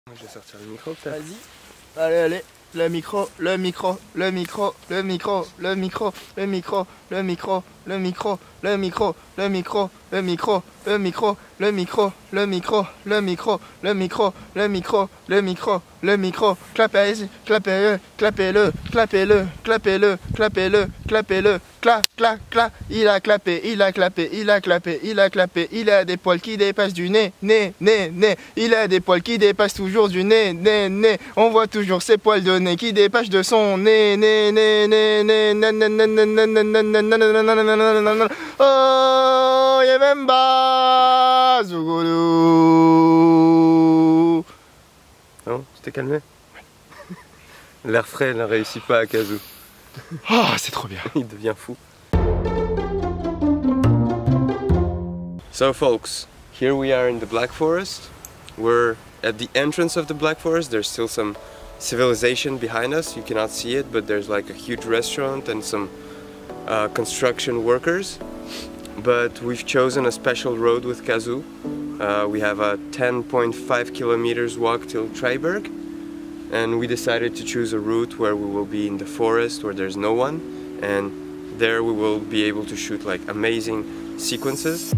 Je vais sortir le micro peut-être. Vas-y. Allez, allez. Le micro, le micro, le micro, le micro, le micro, le micro, le micro, le micro, le micro, le micro, le micro, le micro, le micro, le micro, le micro, le micro, le micro, le micro, le micro, clapez-le, clapez-le, clapez-le, clapez-le, clapez-le, clapez-le, clapez-le, clap, clap, clap, il a clapé, il a clapé, il a clapé, il a clapé, il a des poils qui dépassent du nez, nez, nez, nez, il a des poils qui dépassent toujours du nez, nez, nez, on voit toujours ses poils de nez qui dépassent de son nez, nez, nez, nez, nez, oh, Yememba, Zougoulou. Non, tu t'es calmé? L'air frais ne réussit pas à Kazoo. Oh, c'est trop bien. Il devient fou. So folks, here we are in the Black Forest. We're at the entrance of the Black Forest. There's still some civilization behind us. You cannot see it, but there's like a huge restaurant and some construction workers. But we've chosen a special road with Kazoo. We have a 10.5 kilometers walk till Triberg. And we decided to choose a route where we will be in the forest where there's no one, and there we will be able to shoot like amazing sequences.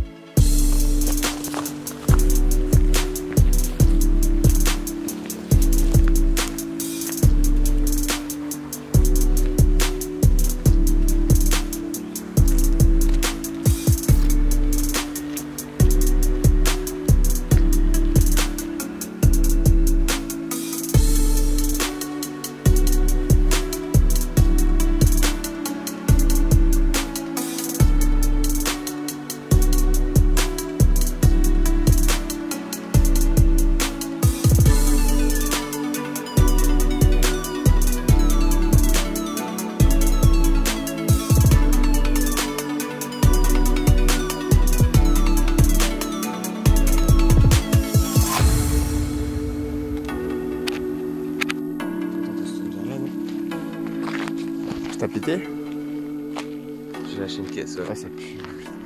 T'as pété? J'ai lâché une caisse, ouais. Ouais, c'est plus.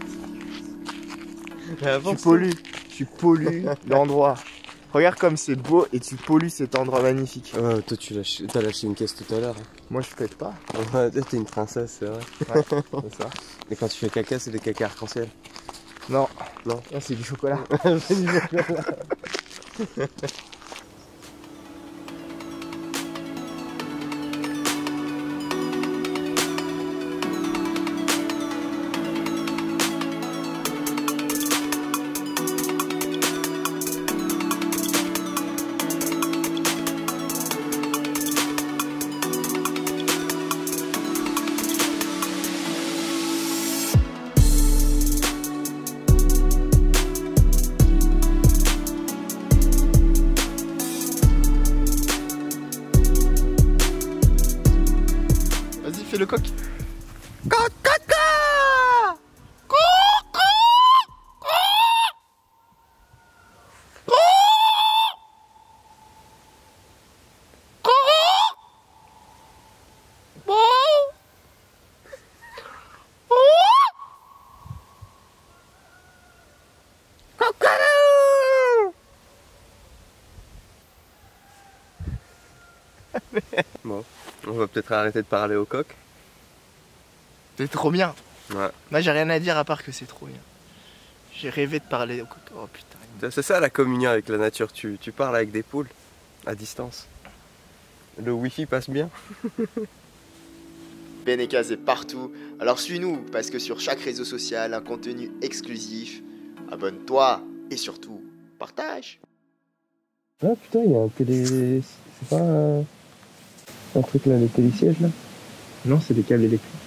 Tu pollues l'endroit. Regarde comme c'est beau et tu pollues cet endroit magnifique. Ouais, toi t'as lâché une caisse tout à l'heure. Moi je pète pas. Ouais, t'es une princesse, c'est vrai. Ouais, c'est ça. Et quand tu fais caca, c'est des caca arc-en-ciel. Non. Non. Là c'est du chocolat. Vas-y, fais le coq. Coq, coq, coq. Coq, coq, coq. Coq. Bon. Coquelou. Bon, on va peut-être arrêter de parler au coq. C'est trop bien. Ouais. Moi j'ai rien à dire à part que c'est trop bien. J'ai rêvé de parler au coq. Oh putain. C'est ça la communion avec la nature, tu parles avec des poules à distance. Le wifi passe bien. Benekaz est partout. Alors suis-nous parce que sur chaque réseau social, un contenu exclusif. Abonne-toi et surtout, partage. Ah putain, il y a un télé... C'est pas un truc là, les télésièges là? Non, c'est des câbles électriques.